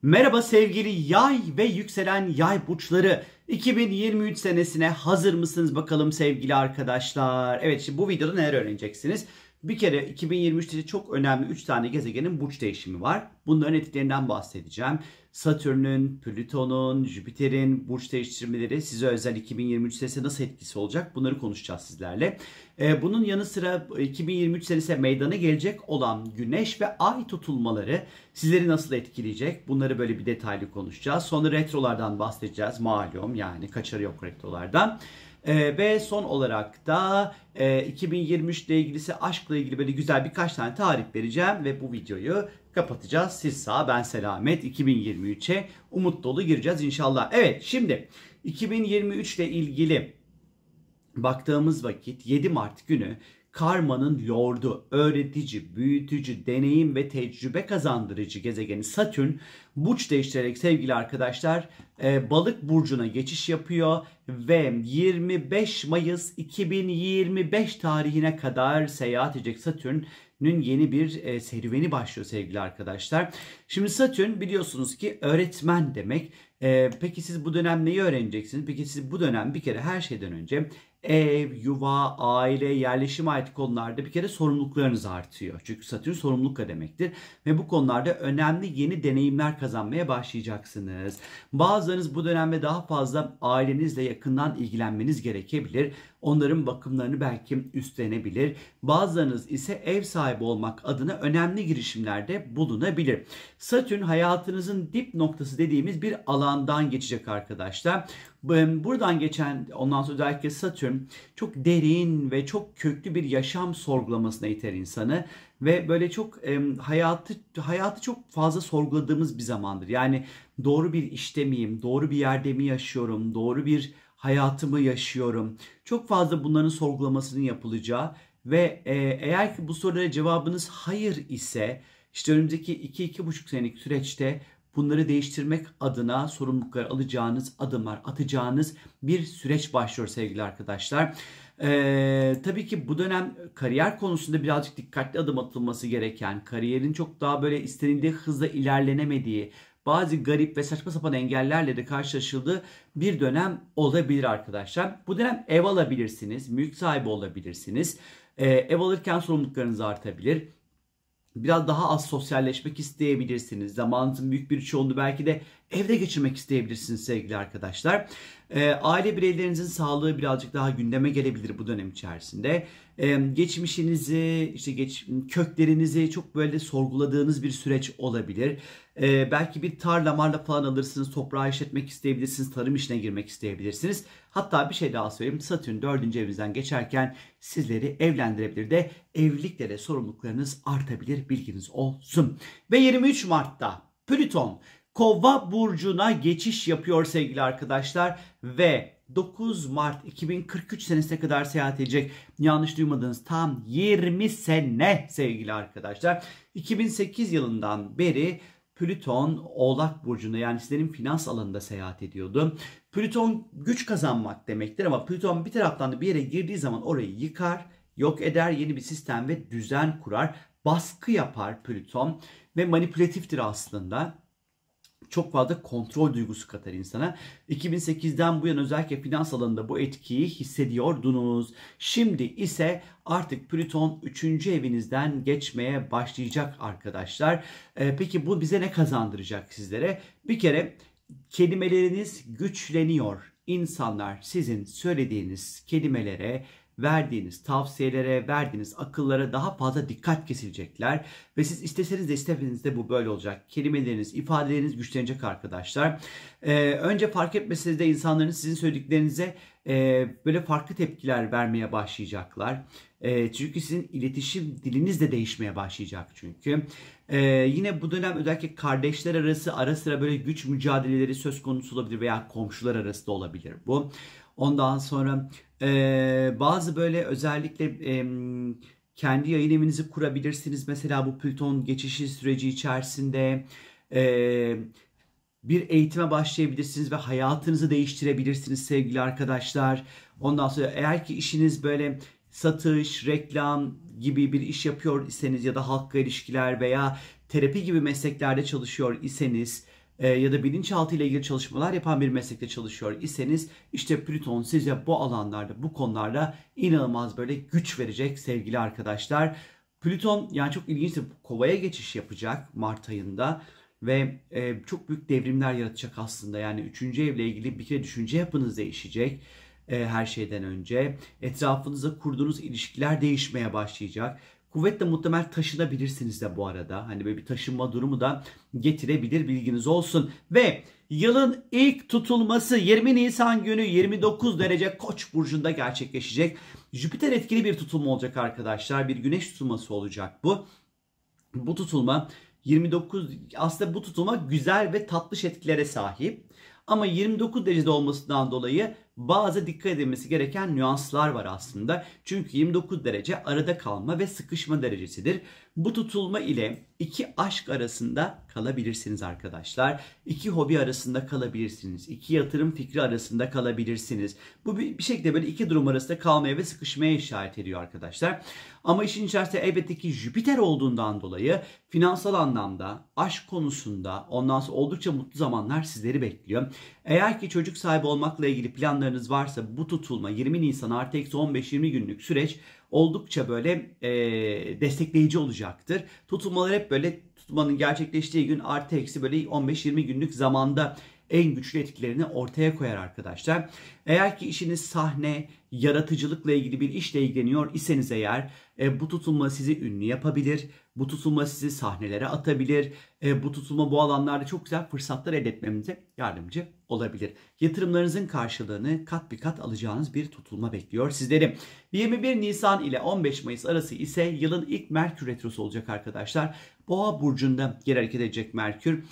Merhaba sevgili yay ve yükselen yay burçları. 2023 senesine hazır mısınız bakalım sevgili arkadaşlar? Evet, şimdi bu videoda neler öğreneceksiniz? Bir kere 2023'te çok önemli 3 tane gezegenin burç değişimi var. Bunların etkilerinden bahsedeceğim. Satürn'ün, Plüton'un, Jüpiter'in burç değiştirmeleri size özel 2023 senesinde nasıl etkisi olacak? Bunları konuşacağız sizlerle. Bunun yanı sıra 2023 senesinde meydana gelecek olan Güneş ve Ay tutulmaları sizleri nasıl etkileyecek? Bunları böyle bir detaylı konuşacağız. Sonra retrolardan bahsedeceğiz. Malum, yani kaçarı yok retrolardan. Ve son olarak da 2023 ile ilgili, aşkla ilgili böyle güzel birkaç tane tarif vereceğim ve bu videoyu kapatacağız. Siz sağ, ben selamet. 2023'e umut dolu gireceğiz inşallah. Evet, şimdi 2023 ile ilgili baktığımız vakit 7 Mart günü karmanın lordu, öğretici, büyütücü, deneyim ve tecrübe kazandırıcı gezegeni Satürn burç değiştirerek sevgili arkadaşlar Balık burcuna geçiş yapıyor ve 25 Mayıs 2025 tarihine kadar seyahat edecek Satürn'ün yeni bir serüveni başlıyor sevgili arkadaşlar. Şimdi Satürn biliyorsunuz ki öğretmen demek. Peki siz bu dönem neyi öğreneceksiniz? Peki siz bu dönem bir kere her şeyden önce ev, yuva, aile, yerleşime ait konularda bir kere sorumluluklarınız artıyor. Çünkü Satürn sorumluluk demektir. Ve bu konularda önemli yeni deneyimler kazanmaya başlayacaksınız. Bazılarınız bu dönemde daha fazla ailenizle yakından ilgilenmeniz gerekebilir. Onların bakımlarını belki üstlenebilir. Bazılarınız ise ev sahibi olmak adına önemli girişimlerde bulunabilir. Satürn hayatınızın dip noktası dediğimiz bir alandan geçecek arkadaşlar. Buradan geçen, ondan sonra özellikle Satürn çok derin ve çok köklü bir yaşam sorgulamasına iter insanı ve böyle çok hayatı çok fazla sorguladığımız bir zamandır. Yani doğru bir işte miyim, doğru bir yerde mi yaşıyorum, doğru bir hayatımı yaşıyorum. Çok fazla bunların sorgulamasının yapılacağı ve eğer ki bu sorulara cevabınız hayır ise işte önümüzdeki 2-2,5 senelik süreçte bunları değiştirmek adına sorumluluklar alacağınız, adımlar atacağınız bir süreç başlıyor sevgili arkadaşlar. Tabii ki bu dönem kariyer konusunda birazcık dikkatli adım atılması gereken, kariyerin çok daha böyle istenildiği hızla ilerlenemediği, bazı garip ve saçma sapan engellerle de karşılaşıldığı bir dönem olabilir arkadaşlar. Bu dönem ev alabilirsiniz, mülk sahibi olabilirsiniz. Ev alırken sorumluluklarınız artabilir. Biraz daha az sosyalleşmek isteyebilirsiniz. Zamanınızın büyük bir çoğunluğu belki de evde geçirmek isteyebilirsiniz sevgili arkadaşlar. Aile bireylerinizin sağlığı birazcık daha gündeme gelebilir bu dönem içerisinde. Geçmişinizi, işte köklerinizi çok böyle sorguladığınız bir süreç olabilir. Belki bir tarla marla falan alırsınız, toprağı işletmek isteyebilirsiniz, tarım işine girmek isteyebilirsiniz. Hatta bir şey daha söyleyeyim. Satürn 4. evinizden geçerken sizleri evlendirebilir de evlilikle de sorumluluklarınız artabilir, bilginiz olsun. Ve 23 Mart'ta Plüton Kova burcuna geçiş yapıyor sevgili arkadaşlar ve 9 Mart 2043 senesine kadar seyahat edecek. Yanlış duymadınız, tam 20 sene sevgili arkadaşlar. 2008 yılından beri Plüton Oğlak burcunda, yani sizlerin finans alanında seyahat ediyordu. Plüton güç kazanmak demektir ama Plüton bir taraftan da bir yere girdiği zaman orayı yıkar, yok eder, yeni bir sistem ve düzen kurar. Baskı yapar Plüton ve manipülatiftir aslında. Çok fazla kontrol duygusu katar insana. 2008'den bu yana özellikle finans alanında bu etkiyi hissediyordunuz. Şimdi ise artık Plüton 3. evinizden geçmeye başlayacak arkadaşlar. Peki bu bize ne kazandıracak sizlere? Bir kere kelimeleriniz güçleniyor. İnsanlar sizin söylediğiniz kelimelere, verdiğiniz tavsiyelere, verdiğiniz akıllara daha fazla dikkat kesilecekler. Ve siz isteseniz de istemeseniz de bu böyle olacak. Kelimeleriniz, ifadeleriniz güçlenecek arkadaşlar. Önce fark etmeseniz de insanların sizin söylediklerinize böyle farklı tepkiler vermeye başlayacaklar. Çünkü sizin iletişim diliniz de değişmeye başlayacak çünkü. Yine bu dönem özellikle kardeşler arası ara sıra böyle güç mücadeleleri söz konusu olabilir veya komşular arası da olabilir bu. Ondan sonra bazı böyle özellikle kendi yayın evinizi kurabilirsiniz. Mesela bu Plüton geçişi süreci içerisinde bir eğitime başlayabilirsiniz ve hayatınızı değiştirebilirsiniz sevgili arkadaşlar. Ondan sonra eğer ki işiniz böyle satış, reklam gibi bir iş yapıyor iseniz ya da halkla ilişkiler veya terapi gibi mesleklerde çalışıyor iseniz ya da bilinçaltı ile ilgili çalışmalar yapan bir meslekte çalışıyor iseniz işte Plüton size bu alanlarda, bu konularda inanılmaz böyle güç verecek sevgili arkadaşlar. Plüton yani çok ilginç, Kova'ya geçiş yapacak Mart ayında ve çok büyük devrimler yaratacak aslında. Yani 3. evle ilgili bir kere düşünce yapınız değişecek. Her şeyden önce etrafınızda kurduğunuz ilişkiler değişmeye başlayacak. Kuvvetle muhtemel taşınabilirsiniz de bu arada. Hani böyle bir taşınma durumu da getirebilir, bilginiz olsun. Ve yılın ilk tutulması 20 Nisan günü 29 derece Koç burcunda gerçekleşecek. Jüpiter etkili bir tutulma olacak arkadaşlar. Bir güneş tutulması olacak bu. Bu tutulma 29, aslında bu tutulma güzel ve tatlış etkilere sahip. Ama 29 derecede olmasından dolayı bazı dikkat edilmesi gereken nüanslar var aslında. Çünkü 29 derece arada kalma ve sıkışma derecesidir. Bu tutulma ile iki aşk arasında kalabilirsiniz arkadaşlar. İki hobi arasında kalabilirsiniz. İki yatırım fikri arasında kalabilirsiniz. Bu bir şekilde böyle iki durum arasında kalmaya ve sıkışmaya işaret ediyor arkadaşlar. Ama işin içerisinde elbette ki Jüpiter olduğundan dolayı finansal anlamda, aşk konusunda ondan sonra oldukça mutlu zamanlar sizleri bekliyor. Eğer ki çocuk sahibi olmakla ilgili planlarınız varsa bu tutulma 20 Nisan artı eksi 15-20 günlük süreç oldukça böyle destekleyici olacaktır. Tutulmalar hep böyle tutulmanın gerçekleştiği gün artı eksi böyle 15-20 günlük zamanda en güçlü etkilerini ortaya koyar arkadaşlar. Eğer ki işiniz sahne, yaratıcılıkla ilgili bir işle ilgileniyor iseniz eğer bu tutulma sizi ünlü yapabilir. Bu tutulma sizi sahnelere atabilir. Bu tutulma bu alanlarda çok güzel fırsatlar elde etmemize yardımcı olabilir. Yatırımlarınızın karşılığını kat bir kat alacağınız bir tutulma bekliyor sizleri. 21 Nisan ile 15 Mayıs arası ise yılın ilk Merkür Retrosu olacak arkadaşlar. Boğa burcunda geri hareket edecek Merkür.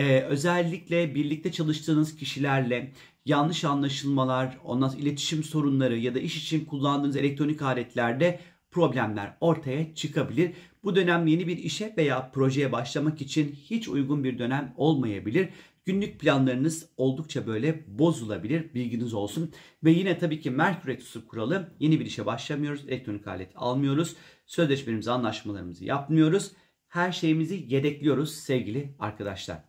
Özellikle birlikte çalıştığınız kişilerle yanlış anlaşılmalar, ondan sonra iletişim sorunları ya da iş için kullandığınız elektronik aletlerde problemler ortaya çıkabilir. Bu dönem yeni bir işe veya projeye başlamak için hiç uygun bir dönem olmayabilir. Günlük planlarınız oldukça böyle bozulabilir, bilginiz olsun. Ve yine tabii ki Merkür Retrosu kuralı, yeni bir işe başlamıyoruz, elektronik alet almıyoruz, sözleşmelerimizi, anlaşmalarımızı yapmıyoruz. Her şeyimizi yedekliyoruz sevgili arkadaşlar.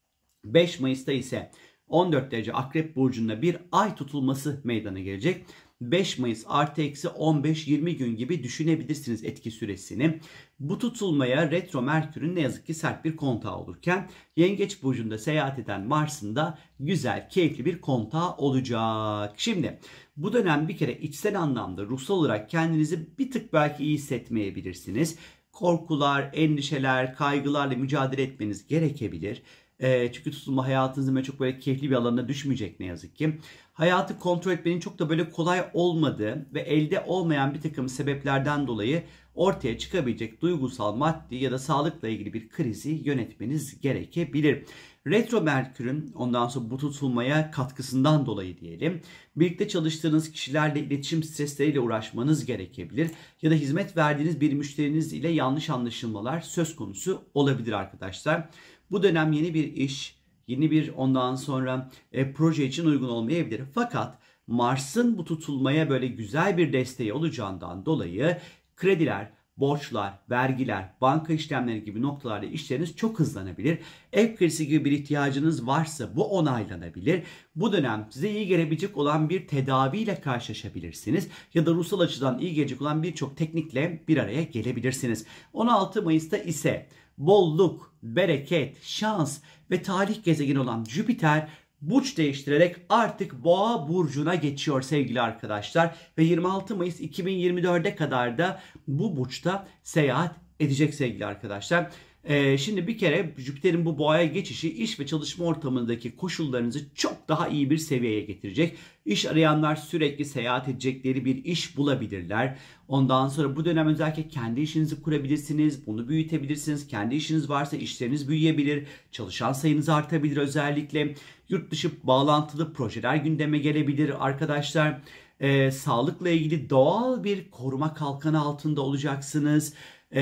5 Mayıs'ta ise 14 derece Akrep Burcu'nda bir ay tutulması meydana gelecek. 5 Mayıs artı eksi 15-20 gün gibi düşünebilirsiniz etki süresini. Bu tutulmaya retro Merkür'ün ne yazık ki sert bir kontağı olurken Yengeç Burcu'nda seyahat eden Mars'ın da güzel, keyifli bir kontağı olacak. Şimdi bu dönem bir kere içsel anlamda, ruhsal olarak kendinizi bir tık belki iyi hissetmeyebilirsiniz. Korkular, endişeler, kaygılarla mücadele etmeniz gerekebilir. Çünkü tutulma hayatınızın çok böyle keyifli bir alanına düşmeyecek ne yazık ki. Hayatı kontrol etmenin çok da böyle kolay olmadığı ve elde olmayan bir takım sebeplerden dolayı ortaya çıkabilecek duygusal, maddi ya da sağlıkla ilgili bir krizi yönetmeniz gerekebilir. Retro Merkür'ün ondan sonra bu tutulmaya katkısından dolayı diyelim, birlikte çalıştığınız kişilerle iletişim stresleriyle uğraşmanız gerekebilir ya da hizmet verdiğiniz bir müşteriniz ile yanlış anlaşılmalar söz konusu olabilir arkadaşlar. Bu dönem yeni bir iş, yeni bir ondan sonra proje için uygun olmayabilir. Fakat Mars'ın bu tutulmaya böyle güzel bir desteği olacağından dolayı krediler, borçlar, vergiler, banka işlemleri gibi noktalarda işleriniz çok hızlanabilir. Ev kredisi gibi bir ihtiyacınız varsa bu onaylanabilir. Bu dönem size iyi gelebilecek olan bir tedaviyle karşılaşabilirsiniz. Ya da ruhsal açıdan iyi gelecek olan birçok teknikle bir araya gelebilirsiniz. 16 Mayıs'ta ise bolluk, bereket, şans ve talih gezegeni olan Jüpiter burç değiştirerek artık Boğa burcuna geçiyor sevgili arkadaşlar. Ve 26 Mayıs 2024'e kadar da bu burçta seyahat edecek sevgili arkadaşlar. Şimdi bir kere Jüpiter'in bu Boğa'ya geçişi iş ve çalışma ortamındaki koşullarınızı çok daha iyi bir seviyeye getirecek. İş arayanlar sürekli seyahat edecekleri bir iş bulabilirler. Ondan sonra bu dönem özellikle kendi işinizi kurabilirsiniz, bunu büyütebilirsiniz. Kendi işiniz varsa işleriniz büyüyebilir, çalışan sayınız artabilir özellikle. Yurt dışı bağlantılı projeler gündeme gelebilir arkadaşlar. Sağlıkla ilgili doğal bir koruma kalkanı altında olacaksınız.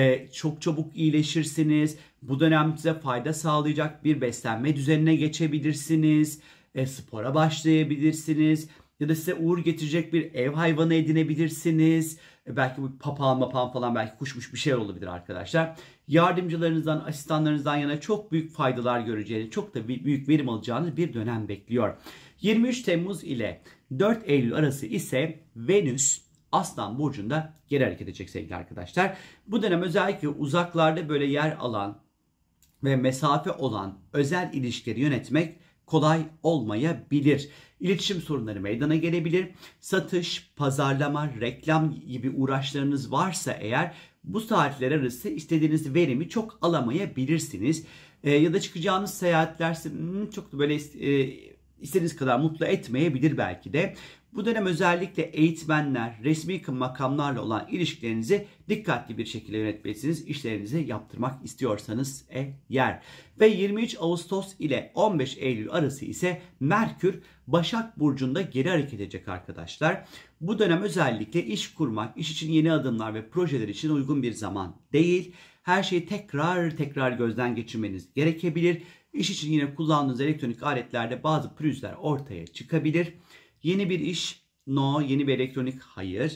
Çok çabuk iyileşirsiniz. Bu dönem size fayda sağlayacak bir beslenme düzenine geçebilirsiniz. Spora başlayabilirsiniz. Ya da size uğur getirecek bir ev hayvanı edinebilirsiniz. Belki bu papağan falan belki kuşmuş bir şey olabilir arkadaşlar. Yardımcılarınızdan, asistanlarınızdan yana çok büyük faydalar göreceğiniz, çok da büyük verim alacağınız bir dönem bekliyor. 23 Temmuz ile 4 Eylül arası ise Venüs Aslan Burcu'nda geri hareket edecek sevgili arkadaşlar. Bu dönem özellikle uzaklarda böyle yer alan ve mesafe olan özel ilişkileri yönetmek kolay olmayabilir. İletişim sorunları meydana gelebilir. Satış, pazarlama, reklam gibi uğraşlarınız varsa eğer bu saatler arası istediğiniz verimi çok alamayabilirsiniz. Ya da çıkacağınız seyahatler çok da böyle istediğiniz kadar mutlu etmeyebilir belki de. Bu dönem özellikle eğitmenler, resmi makamlarla olan ilişkilerinizi dikkatli bir şekilde yönetmelisiniz. İşlerinizi yaptırmak istiyorsanız eğer. Ve 23 Ağustos ile 15 Eylül arası ise Merkür Başak Burcu'nda geri hareket edecek arkadaşlar. Bu dönem özellikle iş kurmak, iş için yeni adımlar ve projeler için uygun bir zaman değil. Her şeyi tekrar gözden geçirmeniz gerekebilir. İş için yine kullandığınız elektronik aletlerde bazı pürüzler ortaya çıkabilir. Yeni bir iş, no. Yeni bir elektronik, hayır.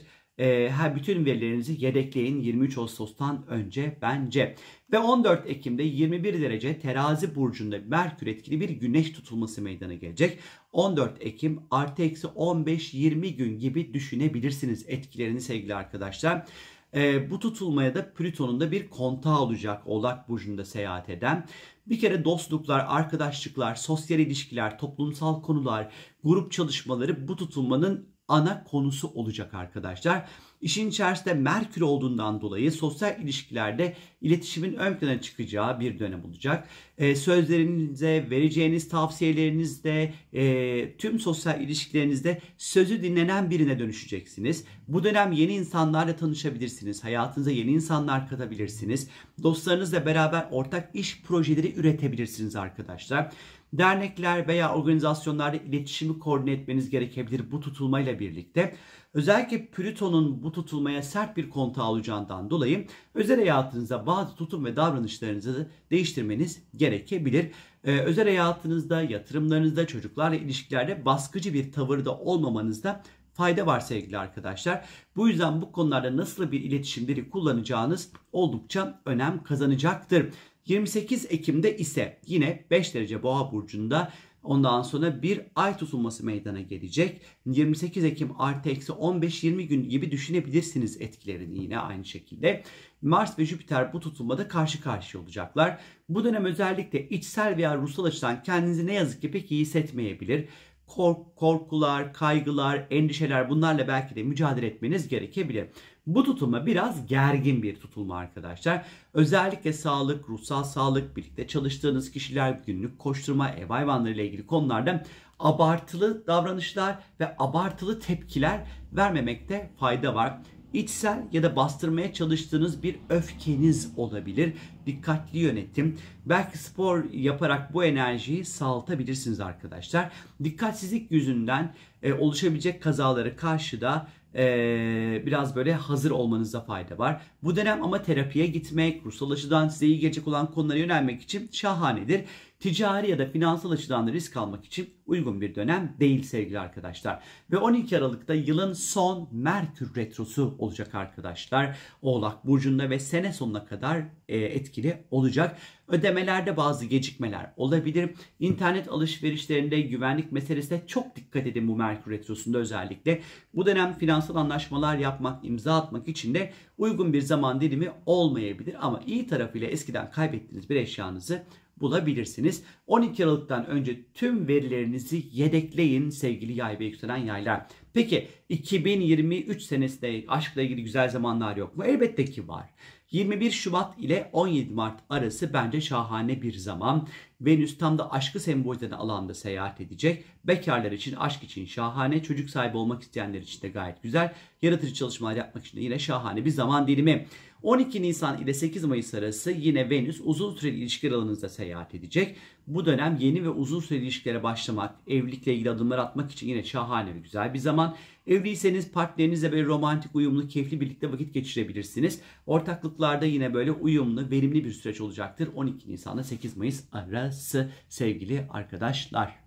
Bütün verilerinizi yedekleyin 23 Ağustos'tan önce bence. Ve 14 Ekim'de 21 derece Terazi Burcu'nda Merkür etkili bir güneş tutulması meydana gelecek. 14 Ekim artı eksi 15-20 gün gibi düşünebilirsiniz etkilerini sevgili arkadaşlar. Bu tutulmaya da Plüton'un da bir kontağı olacak Oğlak Burcu'nda seyahat eden. Bir kere dostluklar, arkadaşlıklar, sosyal ilişkiler, toplumsal konular, grup çalışmaları bu tutulmanın ana konusu olacak arkadaşlar. İşin içerisinde Merkür olduğundan dolayı sosyal ilişkilerde iletişimin ön plana çıkacağı bir dönem olacak. Sözlerinize, vereceğiniz tavsiyelerinizde, tüm sosyal ilişkilerinizde sözü dinlenen birine dönüşeceksiniz. Bu dönem yeni insanlarla tanışabilirsiniz. Hayatınıza yeni insanlar katabilirsiniz. Dostlarınızla beraber ortak iş projeleri üretebilirsiniz arkadaşlar. Dernekler veya organizasyonlarda iletişimi koordine etmeniz gerekebilir bu tutulmayla birlikte. Özellikle Plüton'un bu tutulmaya sert bir kontağı olacağından dolayı özel hayatınızda bazı tutum ve davranışlarınızı değiştirmeniz gerekebilir. Özel hayatınızda, yatırımlarınızda, çocuklarla ilişkilerde baskıcı bir tavırda olmamanızda fayda var sevgili arkadaşlar. Bu yüzden bu konularda nasıl bir iletişim dili kullanacağınız oldukça önem kazanacaktır. 28 Ekim'de ise yine 5 derece Boğa burcunda ondan sonra bir ay tutulması meydana gelecek. 28 Ekim artı eksi 15-20 gün gibi düşünebilirsiniz etkilerini yine aynı şekilde. Mars ve Jüpiter bu tutulmada karşı karşıya olacaklar. Bu dönem özellikle içsel veya ruhsal açıdan kendinizi ne yazık ki pek iyi hissetmeyebilir. Korkular, kaygılar, endişeler bunlarla belki de mücadele etmeniz gerekebilir. Bu tutulma biraz gergin bir tutulma arkadaşlar. Özellikle sağlık, ruhsal sağlık, birlikte çalıştığınız kişiler, günlük koşturma, ev hayvanları ile ilgili konularda abartılı davranışlar ve abartılı tepkiler vermemekte fayda var. İçsel ya da bastırmaya çalıştığınız bir öfkeniz olabilir. Dikkatli yönetim. Belki spor yaparak bu enerjiyi sağaltabilirsiniz arkadaşlar. Dikkatsizlik yüzünden oluşabilecek kazalara karşı da biraz böyle hazır olmanızda fayda var. Bu dönem ama terapiye gitmek, ruhsal açıdan size iyi gelecek olan konulara yönelmek için şahanedir. Ticari ya da finansal açıdan da risk almak için uygun bir dönem değil sevgili arkadaşlar. Ve 12 Aralık'ta yılın son Merkür Retrosu olacak arkadaşlar. Oğlak Burcu'nda ve sene sonuna kadar etkili olacak. Ödemelerde bazı gecikmeler olabilir. İnternet alışverişlerinde güvenlik meselesine çok dikkat edin bu Merkür Retrosu'nda özellikle. Bu dönem finansal anlaşmalar yapmak, imza atmak için de uygun bir zaman dilimi olmayabilir. Ama iyi tarafıyla eskiden kaybettiğiniz bir eşyanızı bulabilirsiniz. 12 Aralık'tan önce tüm verilerinizi yedekleyin sevgili yay ve yükselen yaylar. Peki 2023 senesinde aşkla ilgili güzel zamanlar yok mu? Elbette ki var. 21 Şubat ile 17 Mart arası bence şahane bir zaman. Venüs tam da aşkı sembolize eden alanda seyahat edecek. Bekarlar için, aşk için şahane. Çocuk sahibi olmak isteyenler için de gayet güzel. Yaratıcı çalışmalar yapmak için de yine şahane bir zaman dilimi. 12 Nisan ile 8 Mayıs arası yine Venüs uzun süreli ilişkiler alanınızda seyahat edecek. Bu dönem yeni ve uzun süreli ilişkilere başlamak, evlilikle ilgili adımlar atmak için yine şahane ve güzel bir zaman. Evliyseniz partnerinizle böyle romantik, uyumlu, keyifli birlikte vakit geçirebilirsiniz. Ortaklıklarda yine böyle uyumlu, verimli bir süreç olacaktır. 12 Nisan'da 8 Mayıs arası sevgili arkadaşlar.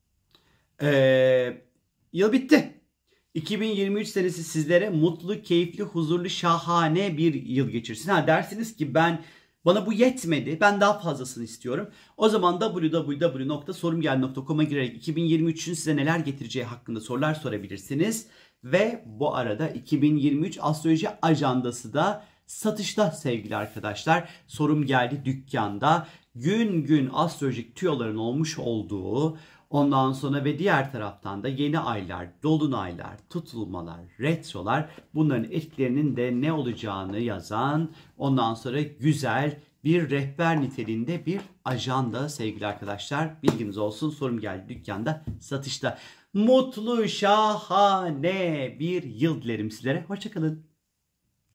Yıl bitti. 2023 senesi sizlere mutlu, keyifli, huzurlu, şahane bir yıl geçirsin. Dersiniz ki ben Bana bu yetmedi. Ben daha fazlasını istiyorum. O zaman www.sorumgel.com'a girerek 2023'ün size neler getireceği hakkında sorular sorabilirsiniz. Ve bu arada 2023 astroloji ajandası da satışta sevgili arkadaşlar. Sorum geldi dükkanda. Gün gün astrolojik tüyoların olmuş olduğu, ondan sonra ve diğer taraftan da yeni aylar, dolunaylar, tutulmalar, retrolar, bunların etkilerinin de ne olacağını yazan, ondan sonra güzel bir rehber niteliğinde bir ajanda sevgili arkadaşlar. Bilginiz olsun, sorum geldi dükkanda satışta. Mutlu, şahane bir yıl dilerim sizlere. Hoşça kalın.